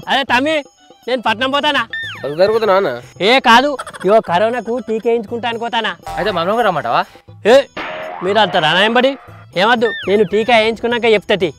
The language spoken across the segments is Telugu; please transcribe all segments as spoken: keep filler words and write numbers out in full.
అదే తమ్మి నేను పట్నం పోతానా జరుగుతున్నా ఏ కాదు ఇగో కరోనాకు టీకా వేయించుకుంటాను పోతానా అయితే మనం రమ్మంటావా ఏ మీరు అంత రానాయంబడి ఏమద్దు నేను టీకా వేయించుకున్నాక చెప్తాటి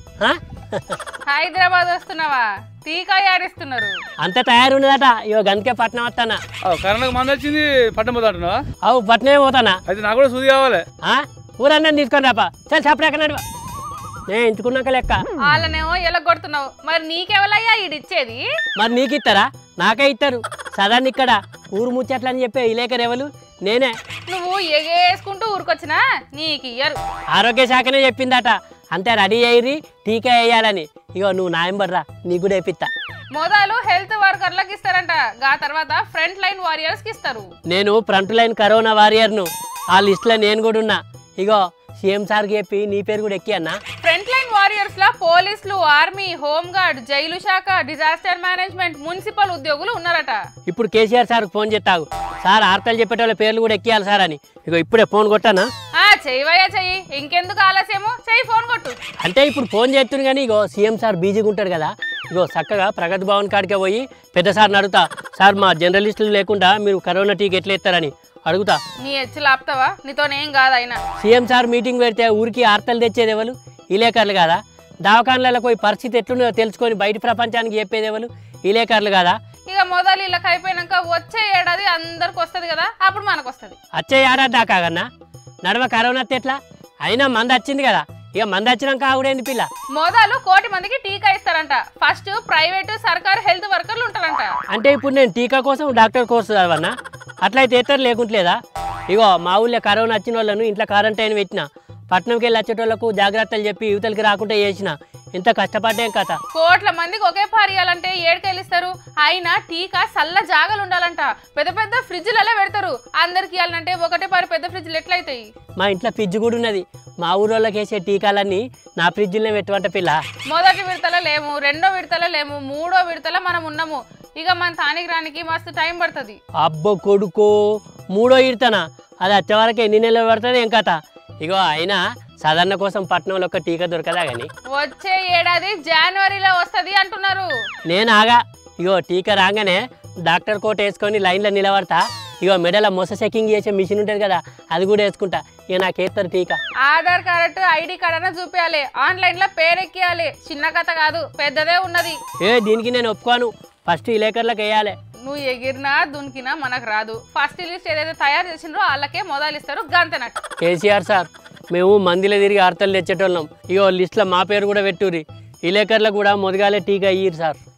హైదరాబాద్ వస్తున్నావా టీకా ఆడిస్తున్నారు అంత తయారు ఉన్నదట ఇగో గందుకే పట్నం వస్తానా కరోనాకు మంది వచ్చింది పట్టణం పోతా అంటున్నావా అవు పట్నమే పోతానా అయితే నాకు కూడా సూది కావాలి ఊరన్నా తీసుకొని రాపా చల్ చెప్పలేక నడువా నేను ఎంచుకున్నాక లెక్క వాళ్ళనేమో ఎలా కొడుతున్నావు మరి నీకెవలయ్యా ఈడిచ్చేది మరి నీకు ఇస్తారా నాకే ఇస్తారు సదాన్ని ఇక్కడ ఊరు ముచ్చట్లని చెప్పే ఇలేకరు ఎవరు నేనే నువ్వు ఎగేసుకుంటూ ఊరికొచ్చినా నీకు ఇయ్యరు ఆరోగ్య శాఖనే చెప్పిందట అంతే రెడీ అయ్యి టీకా వేయాలని ఇగో నువ్వు నాయంబర్రా నీకు కూడా వేపిస్తా మొదలు హెల్త్ వర్కర్లకు ఇస్తారంట గా తర్వాత ఫ్రంట్ లైన్ వారియర్స్ కి ఇస్తారు నేను ఫ్రంట్ లైన్ కరోనా వారియర్ను ఆ లిస్ట్లో నేను కూడా ఉన్నా ఇగో సీఎం సార్కి చెప్పి నీ పేరు కూడా ఎక్కి అన్నా ఫ్రంట్ లైన్ వారియర్స్ లా పోలీసులు ఆర్మీ హోమ్ గార్డ్ జైలు శాఖ డిజాస్టర్ మేనేజ్మెంట్ మున్సిపల్ ఉద్యోగులు ఉన్నారట ఇప్పుడు కేసీఆర్ సార్ ఫోన్ చేస్తావు సార్ ఆర్తలు చెప్పేటోళ్ళ పేర్లు కూడా ఎక్కియాలి సార్ అని ఇగో ఇప్పుడే ఫోన్ కొట్టానా ఆ చెయ్యవయ్యా చెయ్యి ఇంకెందుకు ఆలస్యము చెయ్యి ఫోన్ కొట్టు అంటే ఇప్పుడు ఫోన్ చేస్తుంది కానీ ఇగో సీఎం సార్ బిజీగా ఉంటాడు కదా ఇగో చక్కగా ప్రగతి భవన్ కాడికే పోయి పెద్ద సార్ని అడుగుతా సార్ మా జర్నలిస్టులు లేకుండా మీరు కరోనా టీకా ఎట్లా ఇస్తారని అడుగుతా నీ హెచ్చులు ఆపుతావా నీతోనేం కాదు అయినా సీఎం సార్ మీటింగ్ పెడితే ఊరికి ఆర్తలు తెచ్చేది ఎవరు ఇలేకర్లు కాదా దవాఖాన్లలో పోయి పరిస్థితి ఎట్లున్నాయో తెలుసుకొని బయట ప్రపంచానికి చెప్పేది ఎవరు ఇలేకర్లు కాదా ఇక మొదలు ఇళ్ళకి అయిపోయినాక వచ్చే ఏడాది అందరికి వస్తుంది కదా అప్పుడు మనకు వస్తుంది వచ్చే ఏడాది దాకా కన్నా నడవ కరోనా ఎట్లా అయినా మంది వచ్చింది కదా ఇక మంది వచ్చినాక ఆవిడేంది పిల్ల మొదలు కోటి మందికి టీకా ఇస్తారంట ఫస్ట్ ప్రైవేటు సర్కారు హెల్త్ వర్కర్లు ఉంటారంట అంటే ఇప్పుడు నేను టీకా కోసం డాక్టర్ కోర్సు చదవన్నా అట్లయితే ఎత్తరు లేకుంటలేదా ఇగో మా ఊళ్ళో కరోనా వచ్చిన వాళ్ళను ఇంట్లో క్వారంటైన్ పెట్టిన పట్నంకి వెళ్ళి వచ్చేటోళ్ళకు జాగ్రత్తలు చెప్పి యువతలకి రాకుండా చేసిన ఇంత కష్టపడ్డాం కథ కోట్ల మందికి ఒకే పారియాలంటే ఏడుకెళ్ళిస్తారు అయినా టీకా సల్ల జాగలు ఉండాలంట పెద్ద పెద్ద ఫ్రిడ్జ్లలో పెడతారు అందరికి ఇవ్వాలంటే ఒకటే పారి పెద్ద ఫ్రిడ్జ్లు ఎట్లయితాయి మా ఇంట్లో ఫ్రిడ్జ్ కూడా ఉన్నది మా ఊరోళ్ళకి వేసే టీకాలన్నీ నా ఫ్రిడ్జ్లోనే పెట్టమంట పిల్ల మొదటి విడతల లేము రెండో విడతల లేము మూడో విడతల మనం ఉన్నాము ఇక మన తానికి రానికి మస్తు టైం పడుతుంది అబ్బో కొడుకో మూడో ఇడతానా అది వచ్చేవరకు ఎన్ని నెలలు పడుతుంది ఏం కథ ఇగో అయినా సాధారణ కోసం పట్నంలో ఒక టీకా దొరకదా కానీ వచ్చే ఏడాది జనవరిలో వస్తుంది అంటున్నారు నేను ఆగా ఇగో టీకా రాగానే డాక్టర్ కోట్ వేసుకొని లైన్లో నిలబడతా ఇగో మెడల మొస చెకింగ్ చేసే మిషన్ ఉంటుంది కదా అది కూడా వేసుకుంటా ఇక నాకు వేస్తారు టీకా ఆధార్ కార్డు ఐడి కార్డ్ అన్న చూపించాలి ఆన్లైన్ లో పేరెక్కియాలి చిన్న కథ కాదు పెద్దదే ఉన్నది ఏ దీనికి నేను ఒప్పుకోను ఫస్ట్ ఇలేకర్లకు వేయాలి నువ్వు ఎగిరినా దునికినా మనకు రాదు ఫస్ట్ లిస్ట్ ఏదైతే తయారు చేసిండ్రో వాళ్ళకే మొదలు ఇస్తారు గంతనట్టు కేసీఆర్ సార్ మేము మందిలో తిరిగి ఆర్తలు తెచ్చేటోళ్ళం ఇగో లిస్ట్లో మా పేరు కూడా పెట్టుర్రి ఇలేకర్లకు కూడా మొదగాలే టీకా ఇయ్యరు సార్